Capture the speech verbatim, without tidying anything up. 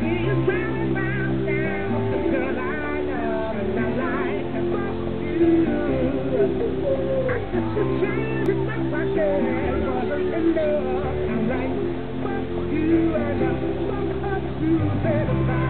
I'm like, fuck you and I'm fuck up to better.